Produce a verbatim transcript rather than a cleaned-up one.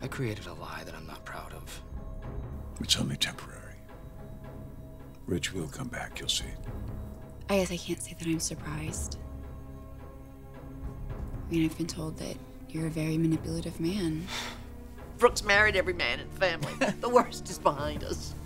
I created a lie that I'm not proud of. It's only temporary. Rich will come back, you'll see. I guess I can't say that I'm surprised. I mean, I've been told that you're a very manipulative man. Brooks married every man in the family. The worst is behind us.